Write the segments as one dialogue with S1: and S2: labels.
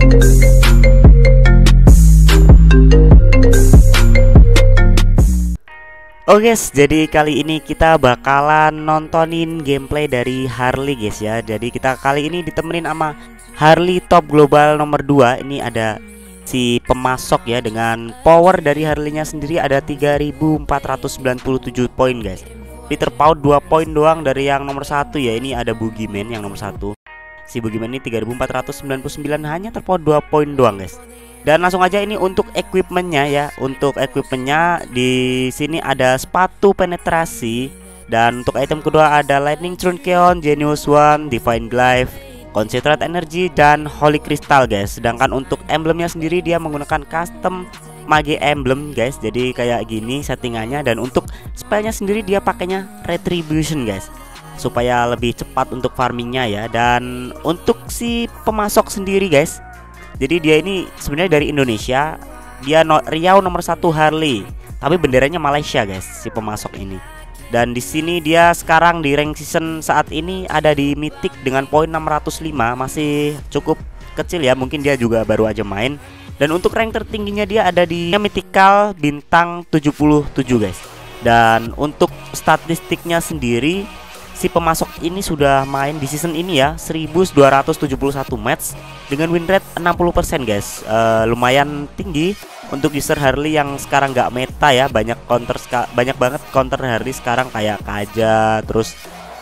S1: Oke guys, jadi kali ini kita bakalan nontonin gameplay dari Harley guys ya. Jadi kita kali ini ditemenin sama Harley top global nomor 2. Ini ada si pemasok ya, dengan power dari Harley-nya sendiri ada 3497 poin guys. Di terpaut 2 poin doang dari yang nomor 1 ya. Ini ada Boogeyman yang nomor 1. Si Boogeyman ini 3499, hanya terpaut 2 poin doang guys. Dan langsung aja ini untuk equipmentnya ya. Untuk equipmentnya di sini ada sepatu penetrasi, dan untuk item kedua ada Lightning Truncheon, Genius One, Divine Glaive, Concentrate Energy, dan Holy Crystal guys. Sedangkan untuk emblemnya sendiri dia menggunakan custom Mage emblem guys. Jadi kayak gini settingannya. Dan untuk spellnya sendiri dia pakainya Retribution guys, supaya lebih cepat untuk farmingnya ya. Dan untuk si pemasok sendiri guys, jadi dia ini sebenarnya dari Indonesia. Dia Riau nomor 1 Harley, tapi benderanya Malaysia guys si pemasok ini. Dan di sini dia sekarang di rank season saat ini ada di Mythic dengan poin 605, masih cukup kecil ya, mungkin dia juga baru aja main. Dan untuk rank tertingginya dia ada di Mythical bintang 77 guys. Dan untuk statistiknya sendiri, si pemasok ini sudah main di season ini ya 1271 match dengan win rate 60% guys. Lumayan tinggi untuk user Harley yang sekarang nggak meta ya. Banyak banget counter Harley sekarang, kayak Kaja, terus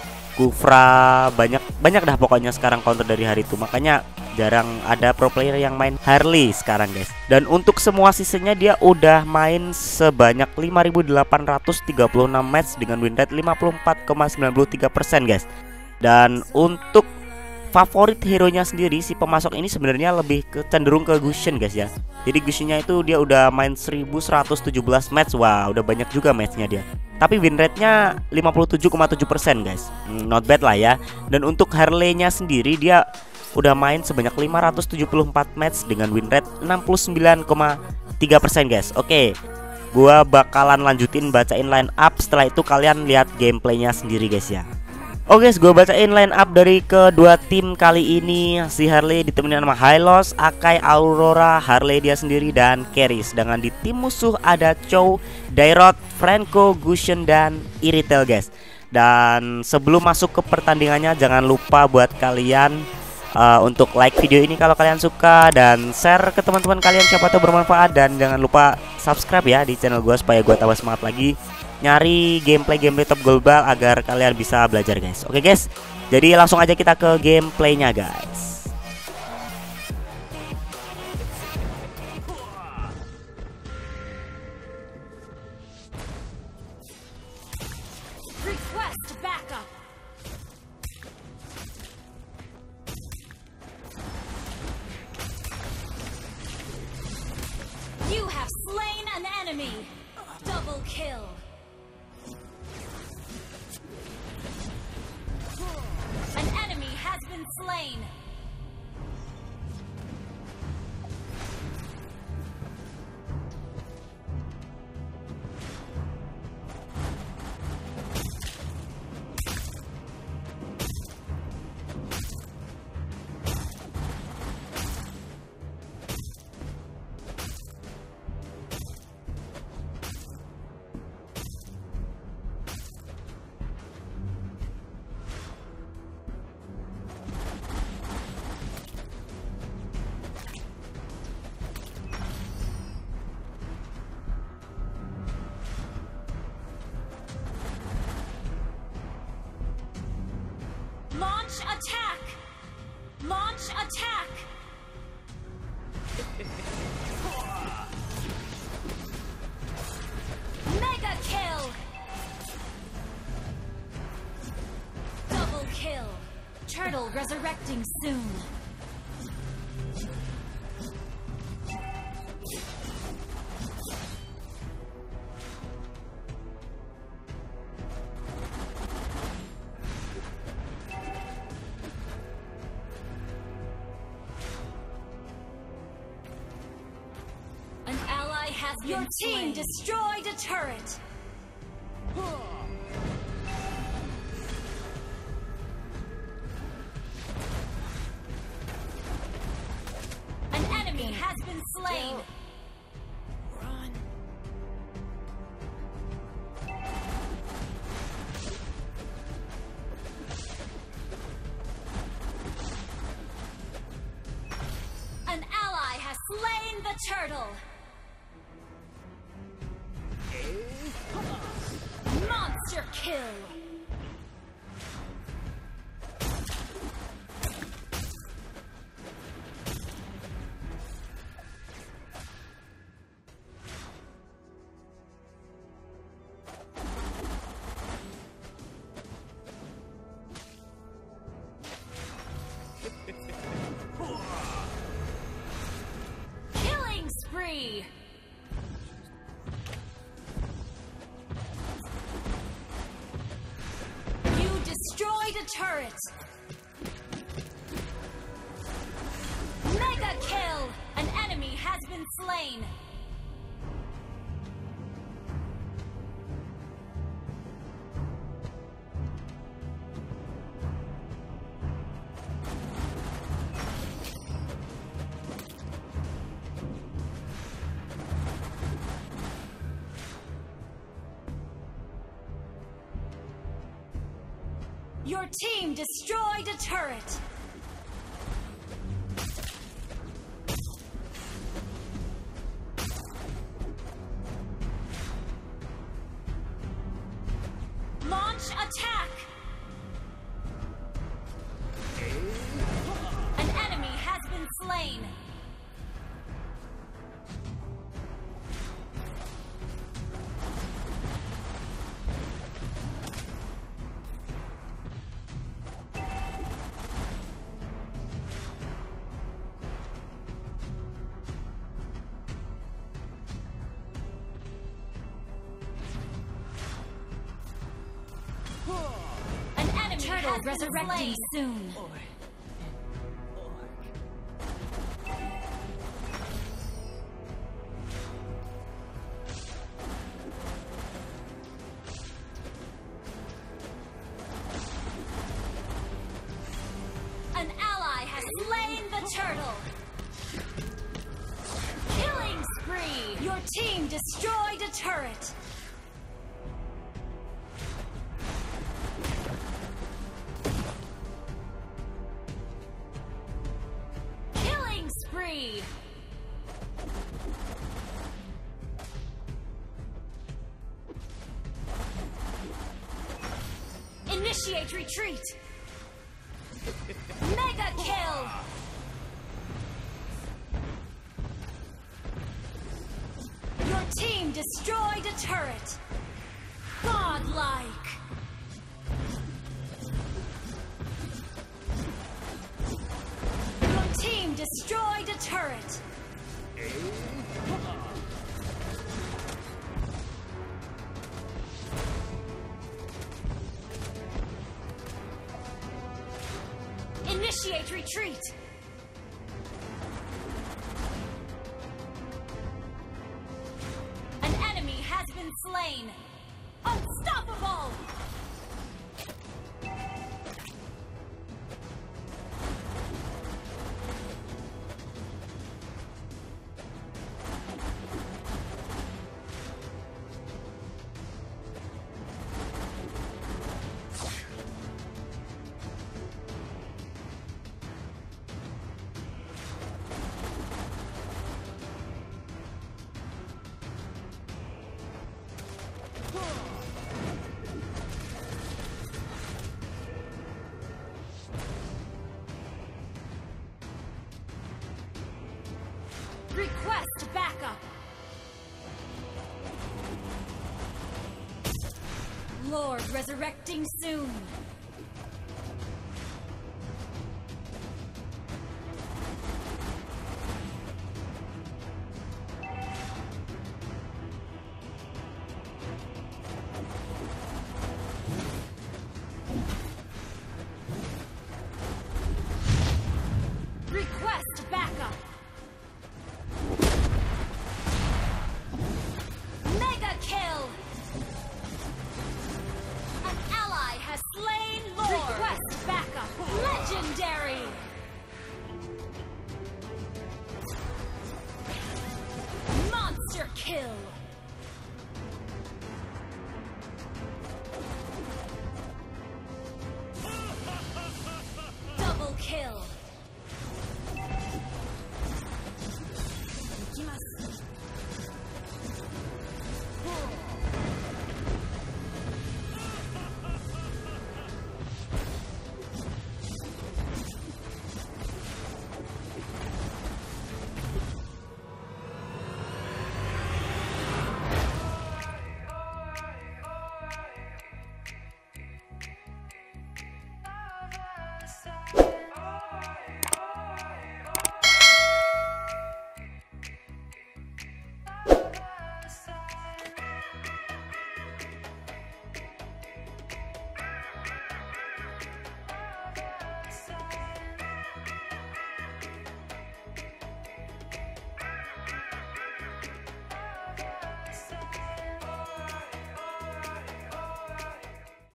S1: Kufra, banyak dah pokoknya sekarang counter dari hari itu. Makanya jarang ada pro player yang main Harley sekarang guys. Dan untuk semua seasonnya dia udah main sebanyak 5836 match dengan win rate 54,93% guys. Dan untuk favorit hero-nya sendiri, si pemasok ini sebenarnya lebih cenderung ke Gusion guys ya. Jadi Gusionnya itu dia udah main 1117 match. Wah, udah banyak juga matchnya dia. Tapi win rate-nya 57,7% guys. Not bad lah ya. Dan untuk Harley-nya sendiri dia udah main sebanyak 574 match dengan win rate 69,3% guys. Oke, gua bakalan lanjutin bacain line up. Setelah itu kalian lihat gameplaynya sendiri guys ya. Oke guys, gue bacain line up dari kedua tim kali ini. Si Harley ditemenin sama Hylos, Akai, Aurora, Harley dia sendiri, dan Carry. Sedangkan di tim musuh ada Chow, Dairot, Franco, Gusion, dan Iritel guys. Dan sebelum masuk ke pertandingannya, jangan lupa buat kalian untuk like video ini kalau kalian suka, dan share ke teman-teman kalian siapa tahu bermanfaat. Dan jangan lupa subscribe ya di channel gue supaya gue tambah semangat lagi nyari gameplay top global agar kalian bisa belajar guys. Oke guys, jadi langsung aja kita ke gameplaynya guys.
S2: You have slain an enemy. Double kill. An enemy has been slain. Launch attack! Launch attack! Mega kill! Double kill! Turtle resurrecting soon. Your team destroyed a turret. An has been slain.
S3: Run.
S2: An ally has slain the turtle. Monster kill. Killing spree. You destroyed a turret. Mega kill. An enemy has been slain. Your team destroyed a turret. Launch attack. An enemy has been slain. An enemy
S3: Turtle
S2: has been
S3: resurrecting
S2: slain.
S3: soon.
S2: An ally has slain the turtle. Killing spree. Your team destroyed a turret. Killing spree. Initiate retreat. Mega kill. Your team destroyed a turret. Godlike. Your team destroyed a turret. Initiate retreat. An enemy has been slain. Unstoppable! Request backup. Lord resurrecting soon. Request backup. Mega kill. An ally has slain kill.